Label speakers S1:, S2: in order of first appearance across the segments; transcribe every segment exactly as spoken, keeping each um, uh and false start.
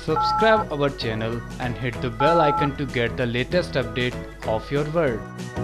S1: Subscribe our channel and hit the bell icon to get the latest update of your world.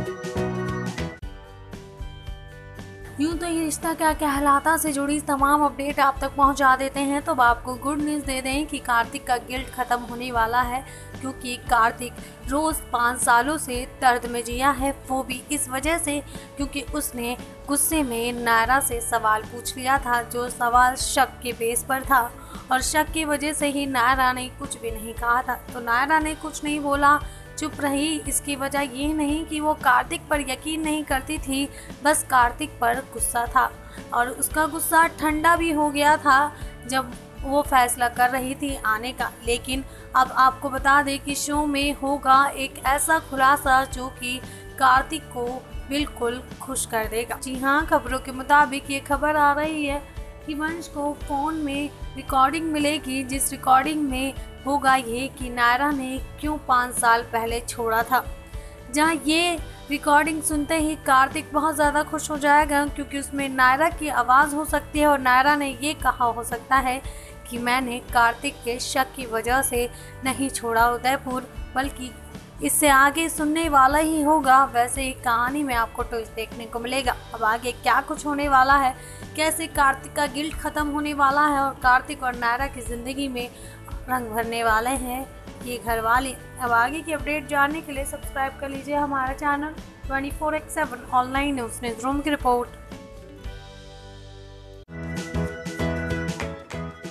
S2: यूं तो ये रिश्ता क्या कहलाता से जुड़ी तमाम अपडेट आप तक पहुंचा देते हैं। तो अब आपको गुड न्यूज़ दे दें कि कार्तिक का गिल्ट ख़त्म होने वाला है, क्योंकि कार्तिक रोज़ पाँच सालों से दर्द में जिया है। वो भी इस वजह से क्योंकि उसने गुस्से में नायरा से सवाल पूछ लिया था, जो सवाल शक के बेस पर था, और शक की वजह से ही नायरा ने कुछ भी नहीं कहा था। तो नायरा ने कुछ नहीं बोला, चुप रही। इसकी वजह ये नहीं कि वो कार्तिक पर यकीन नहीं करती थी, बस कार्तिक पर गुस्सा था, और उसका गुस्सा ठंडा भी हो गया था जब वो फैसला कर रही थी आने का। लेकिन अब आपको बता दें कि शो में होगा एक ऐसा खुलासा जो कि कार्तिक को बिल्कुल खुश कर देगा। जी हाँ, खबरों के मुताबिक ये खबर आ रही है कि वंश को फ़ोन में रिकॉर्डिंग मिलेगी, जिस रिकॉर्डिंग में होगा ये कि नायरा ने क्यों पाँच साल पहले छोड़ा था। जहाँ ये रिकॉर्डिंग सुनते ही कार्तिक बहुत ज़्यादा खुश हो जाएगा, क्योंकि उसमें नायरा की आवाज़ हो सकती है, और नायरा ने ये कहा हो सकता है कि मैंने कार्तिक के शक की वजह से नहीं छोड़ा उदयपुर, बल्कि इससे आगे सुनने वाला ही होगा। वैसे ही कहानी में आपको ट्विस्ट देखने को मिलेगा। अब आगे क्या कुछ होने वाला है, कैसे कार्तिक का गिल्ट ख़त्म होने वाला है, और कार्तिक और नायरा की ज़िंदगी में रंग भरने वाले हैं ये घर वाले। अब आगे की अपडेट जानने के लिए सब्सक्राइब कर लीजिए हमारा channel twenty four x seven online news news room की रिपोर्ट।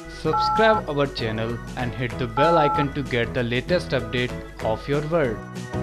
S1: Subscribe our channel and hit the bell icon to get the latest update of your world.